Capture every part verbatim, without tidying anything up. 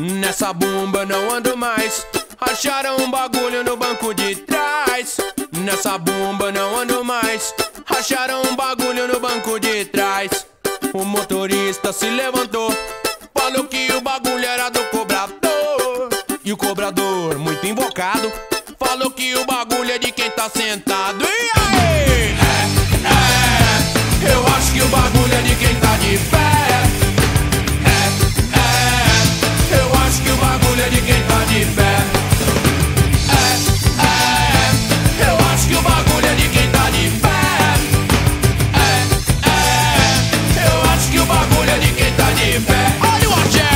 Nessa bomba não ando mais. Acharam um bagulho no banco de trás. Nessa bomba não ando mais. Acharam um bagulho no banco de trás. O motorista se levantou, falou que o bagulho era do cobrador. E o cobrador, muito invocado, falou que o bagulho é de quem tá sentado. E aí? É, é, eu acho que o bagulho é de quem tá de pé. É, é, eu acho que o bagulho é de quem tá de pé. É, é, eu acho que o bagulho é de quem tá de pé. É, é, eu acho que o bagulho é de quem tá de pé. Olha o axé!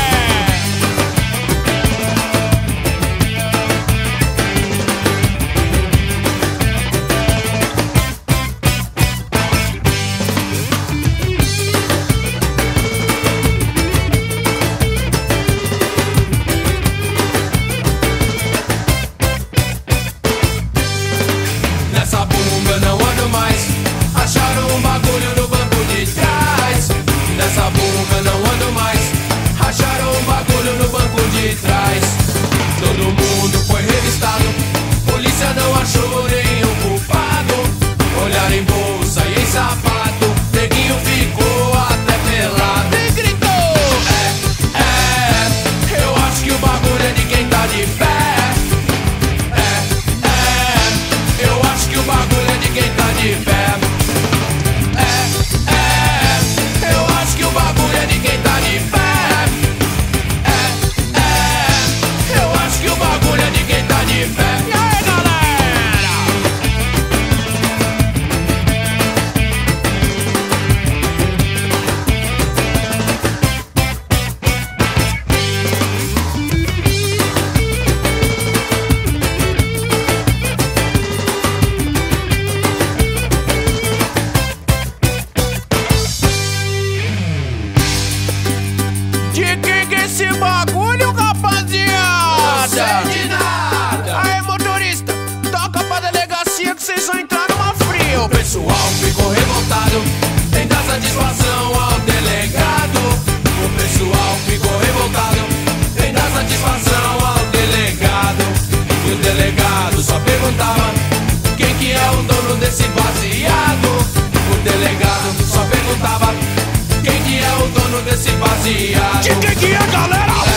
Nessa bomba não ando mais. Acharam um bagulho no banco de trás. Nessa bomba não ando mais. Acharam um bagulho no banco de trás. Todo mundo foi revistado. Polícia não achou nenhum culpado. Olharam em bolsa e em sapato. Neguinho ficou até pelado e gritou: É, é, eu acho que o bagulho é de quem tá de pé. O bagulho é de quem tá de pé. É, é, eu acho que o bagulho é de quem tá de pé. É, é, eu acho que o bagulho é de quem tá de pé. E aí, galera? De quem que é esse bagulho, rapaziada? Não sei de nada. Aí, motorista, toca pra delegacia que vocês vão entrar numa fria. O pessoal ficou revoltado, tem dar satisfação ao delegado. O pessoal ficou revoltado, tem dar satisfação ao delegado. E o delegado só perguntava: quem que é o dono desse baseado? O delegado só perguntava: quem que é o dono desse baseado? De quem que é, galera?